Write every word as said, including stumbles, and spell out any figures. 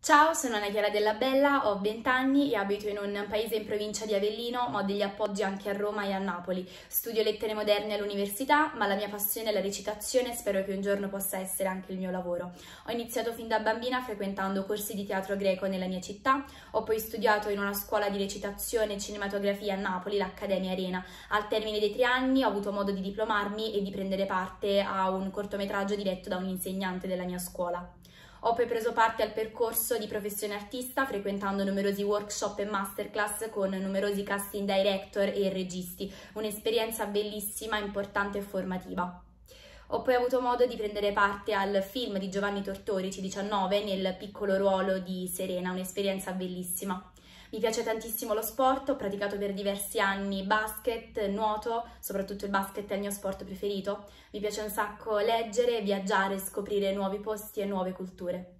Ciao, sono Anna Chiara Della Bella, ho venti anni e abito in un paese in provincia di Avellino, ma ho degli appoggi anche a Roma e a Napoli. Studio lettere moderne all'università, ma la mia passione è la recitazione e spero che un giorno possa essere anche il mio lavoro. Ho iniziato fin da bambina frequentando corsi di teatro greco nella mia città, ho poi studiato in una scuola di recitazione e cinematografia a Napoli, l'Accademia Arena. Al termine dei tre anni ho avuto modo di diplomarmi e di prendere parte a un cortometraggio diretto da un insegnante della mia scuola. Ho poi preso parte al percorso di professione artista frequentando numerosi workshop e masterclass con numerosi casting director e registi, un'esperienza bellissima, importante e formativa. Ho poi avuto modo di prendere parte al film di Giovanni Tortorici, diciannove, nel piccolo ruolo di Serena, un'esperienza bellissima. Mi piace tantissimo lo sport, ho praticato per diversi anni basket, nuoto, soprattutto il basket è il mio sport preferito. Mi piace un sacco leggere, viaggiare, scoprire nuovi posti e nuove culture.